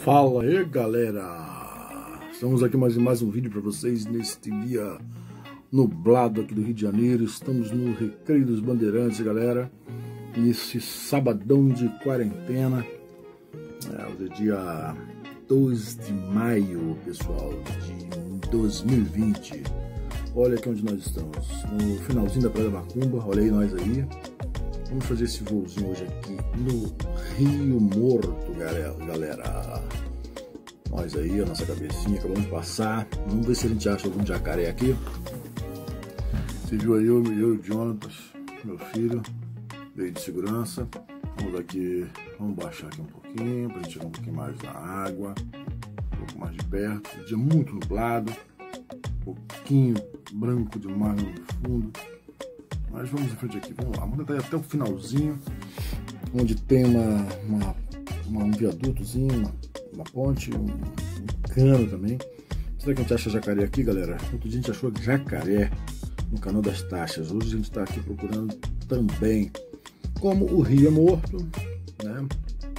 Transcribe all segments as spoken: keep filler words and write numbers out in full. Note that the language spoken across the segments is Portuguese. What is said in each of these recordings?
Fala aí, galera! Estamos aqui mais em mais um vídeo para vocês neste dia nublado aqui do Rio de Janeiro. Estamos no Recreio dos Bandeirantes, galera. Esse sabadão de quarentena. É, hoje é dia dois de maio, pessoal, de dois mil e vinte. Olha aqui onde nós estamos, no finalzinho da Praia da Macumba. Olha aí nós aí. Vamos fazer esse voozinho hoje aqui no Rio Morto, galera. Nós aí, a nossa cabecinha, acabamos de passar. Vamos ver se a gente acha algum jacaré aqui. Você viu aí, eu, eu e o Jonathan, meu filho, veio de segurança. Vamos aqui, vamos baixar aqui um pouquinho, para a gente chegar um pouquinho mais na água, um pouco mais de perto. Dia muito nublado, um pouquinho branco demais no fundo. Mas vamos em frente aqui, vamos lá, vamos tentar ir até o finalzinho, onde tem uma, uma, uma um viadutozinho, uma, uma ponte, um, um cano também. Será que a gente acha jacaré aqui, galera? Outro dia a gente achou jacaré no Canal das Taxas. Hoje a gente está aqui procurando também. Como o rio é morto, né?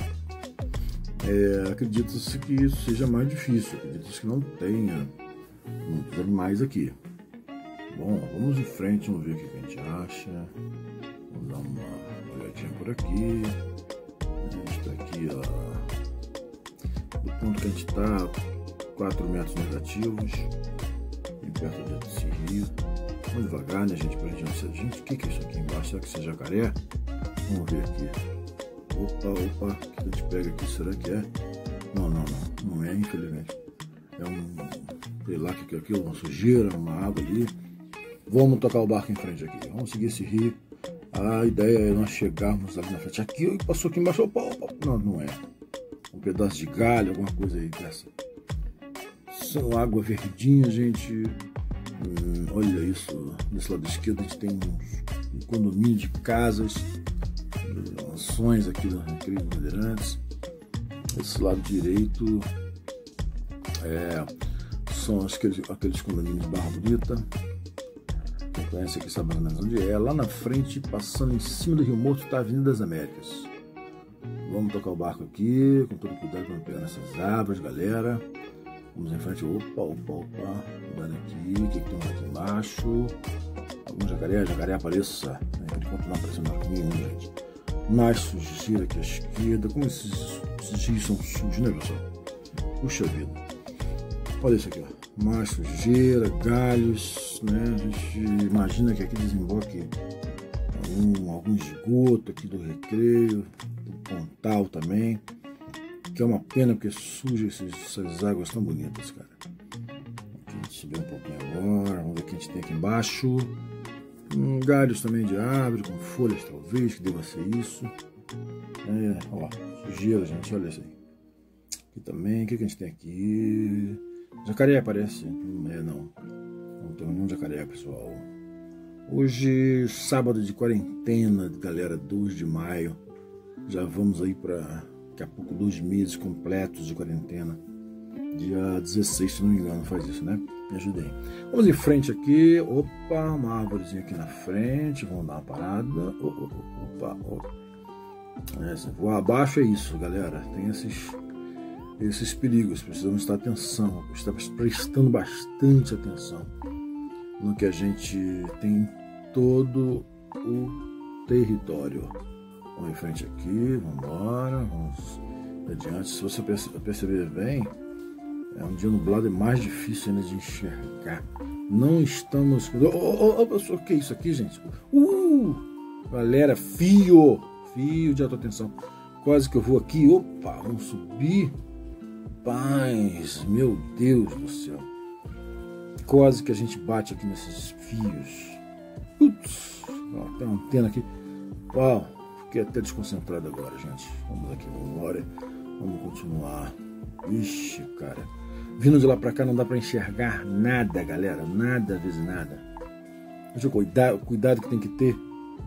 É, acredita-se que isso seja mais difícil, acredita-se que não tenha muitos animais aqui. Bom, vamos em frente, vamos ver o que a gente acha. Vamos dar uma olhadinha por aqui. A gente está aqui, ó, do ponto que a gente está, quatro metros negativos, bem perto desse rio. Vamos devagar, né, gente, pra gente não ser. Gente, o que, que é isso aqui embaixo? Será que isso é jacaré? Vamos ver aqui. Opa, opa, o que a gente pega aqui? Será que é? Não, não, não, não é, infelizmente. É um, sei lá o que é aquilo, uma sujeira, uma água ali. Vamos tocar o barco em frente aqui, vamos seguir esse rio. A ideia é nós chegarmos ali na frente. Aqui, passou aqui embaixo, opa, opa. Não, não é. Um pedaço de galho, alguma coisa aí dessa. São água verdinha, gente. Hum, olha isso. Desse lado esquerdo a gente tem um, um condomínio de casas, mansões aqui do Recreio dos Bandeirantes. Esse lado direito é, são aqueles, aqueles condomínios de Barra Bonita. Conhece aqui, sabe mais onde é. Lá na frente, passando em cima do Rio Morto, está a Avenida das Américas. Vamos tocar o barco aqui, com todo cuidado para não pegar nessas árvores, galera. Vamos em frente. Opa, opa, opa. Cuidado aqui. O que, que tem aqui embaixo? Algum jacaré? Jacaré apareça. Por enquanto não apareceu mais nenhum, gente. Mais sujeira aqui à esquerda. Como esses, esses rios são sujos, né, pessoal? Puxa vida. Olha isso aqui, ó. Mais sujeira, galhos, né? A gente imagina que aqui desemboque algum, algum esgoto aqui do Recreio, do Pontal também, que é uma pena porque suja esses, essas águas tão bonitas, cara. Aqui a gente subiu um pouquinho agora, vamos ver o que a gente tem aqui embaixo. Hum, galhos também de árvore, com folhas talvez, que deva ser isso. É, ó, sujeira, gente, olha isso aí. Aqui também, o que, que a gente tem aqui? Jacaré aparece? Não é, não. Não tem nenhum jacaré, pessoal. Hoje, sábado de quarentena, galera, dois de maio. Já vamos aí para daqui a pouco dois meses completos de quarentena. Dia dezesseis, se não me engano, faz isso, né? Me ajudem. Vamos em frente aqui. Opa, uma árvorezinha aqui na frente. Vamos dar uma parada. Opa, opa. É, se voar abaixo é isso, galera. Tem esses... esses perigos, precisamos estar atenção, estar prestando bastante atenção no que a gente tem em todo o território. Vamos em frente aqui, vamos embora, vamos adiante. Se você perceber bem, é um dia nublado, é mais difícil ainda de enxergar. Não estamos... Oh, oh, oh, oh, o que é isso aqui, gente? Uh! Galera, fio! Fio de alta tensão. Quase que eu vou aqui, opa, vamos subir. Paz, meu Deus do céu. Quase que a gente bate aqui nesses fios. Putz, ó, tem uma antena aqui. Uau, fiquei até desconcentrado agora, gente. Vamos aqui, vamos embora. Vamos continuar. Ixi, cara. Vindo de lá pra cá não dá pra enxergar nada, galera. Nada, vezes nada. Deixa eu cuidar, o cuidado que tem que ter.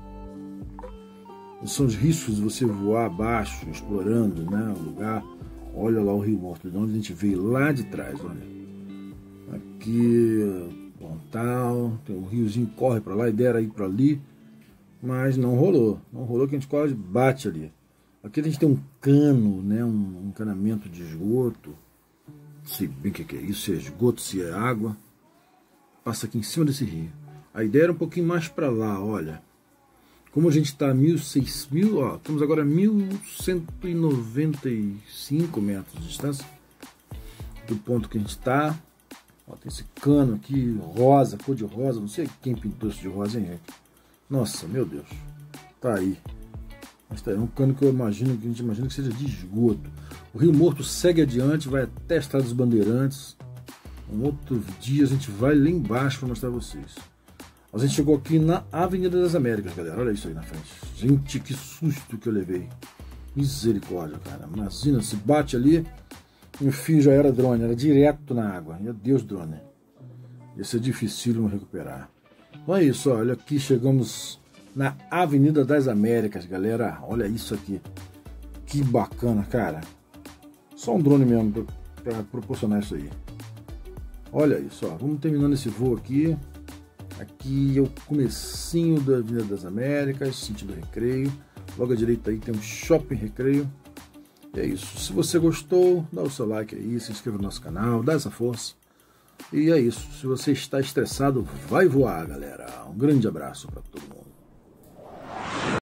São os riscos de você voar abaixo, explorando, né, o lugar. Olha lá o Rio Morto, de onde a gente veio, lá de trás, olha. Aqui, Pontal, tem um riozinho que corre para lá, a ideia era ir para ali, mas não rolou. Não rolou que a gente quase bate ali. Aqui a gente tem um cano, né, um encanamento de esgoto. Não sei bem o que é isso, se é esgoto, se é água. Passa aqui em cima desse rio. A ideia era um pouquinho mais para lá, olha. Como a gente está a mil e seiscentos, ó, estamos agora a mil cento e noventa e cinco metros de distância do ponto que a gente está. Ó, tem esse cano aqui, rosa, cor de rosa, não sei quem pintou isso de rosa, hein, gente? Nossa, meu Deus, tá aí. Mas tá aí, é um cano que eu imagino, que a gente imagina que seja de esgoto. O Rio Morto segue adiante, vai até a Estrada dos Bandeirantes. Um outro dia a gente vai lá embaixo para mostrar a vocês. A gente chegou aqui na Avenida das Américas, galera. Olha isso aí na frente. Gente, que susto que eu levei. Misericórdia, cara. Imagina, se bate ali, o fio já era drone, era direto na água. Meu Deus, drone. Ia ser difícil recuperar. Então é isso, olha, aqui chegamos na Avenida das Américas, galera. Olha isso aqui. Que bacana, cara. Só um drone mesmo para proporcionar isso aí. Olha isso, ó. Vamos terminando esse voo aqui. Aqui é o comecinho da Avenida das Américas, sentido Recreio. Logo à direita aí tem um Shopping Recreio. E é isso. Se você gostou, dá o seu like aí, se inscreva no nosso canal, dá essa força. E é isso. Se você está estressado, vai voar, galera. Um grande abraço para todo mundo.